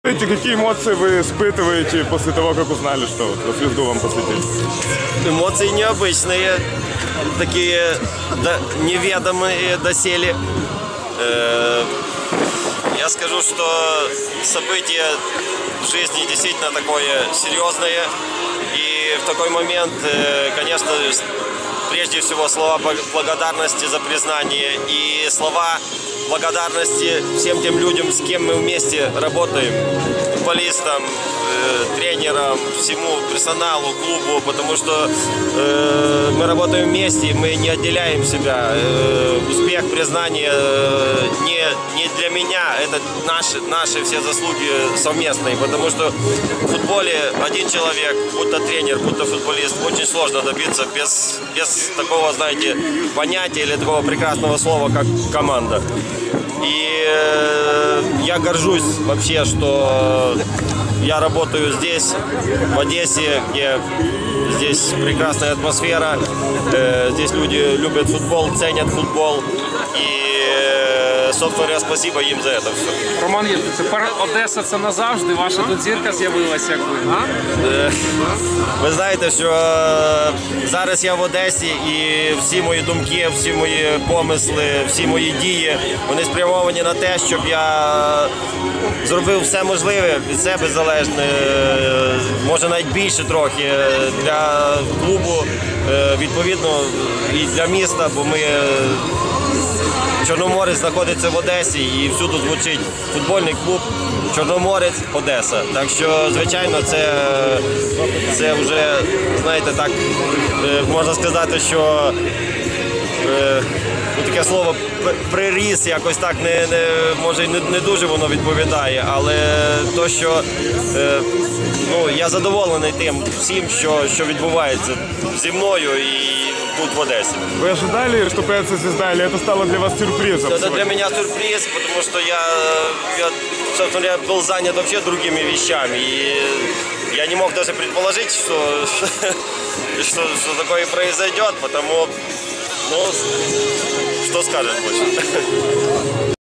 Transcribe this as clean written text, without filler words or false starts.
Какие эмоции вы испытываете после того, как узнали, что вот звезду вам посвятили? Эмоции необычные, такие неведомые доселе. Я скажу, что событие в жизни действительно такое серьезное. И в такой момент, конечно, прежде всего слова благодарности за признание и слова благодарности всем тем людям, с кем мы вместе работаем, футболистам, тренерам, всему персоналу, клубу, потому что мы работаем вместе, мы не отделяем себя. Успех, признание не для меня, это наши все заслуги совместные, потому что в футболе один человек, будь то тренер, будь то футболист, очень сложно добиться без такого, знаете, понятия или такого прекрасного слова, как команда. И я горжусь вообще, что я работаю здесь, в Одессе, где здесь прекрасная атмосфера, здесь люди любят футбол, ценят футбол. И, собственно говоря, спасибо їм за це все. Роман Євгенович, тепер Одеса це назавжди, ваша тут зірка з'явилася, як ви, а? Ви знаєте, що зараз я в Одесі і всі мої думки, всі мої помисли, всі мої дії, вони спрямовані на те, щоб я зробив все можливе від себе залежне, може навіть більше трохи, для клубу, відповідно, і для міста, бо ми... Чорноморець знаходиться в Одесі і всюди звучить футбольний клуб Чорноморець Одеса. Так що, звичайно, це вже, знаєте, так, можна сказати, що таке слово приріс, якось так може не дуже воно відповідає, але то, що я задоволений тим всім, що відбувається зі мною і тут в Одессе. Вы ожидали, что появится звезда, или это стало для вас сюрпризом? Это для меня сюрприз, потому что я собственно говоря, был занят вообще другими вещами. И я не мог даже предположить, что такое произойдет, потому, что скажешь больше.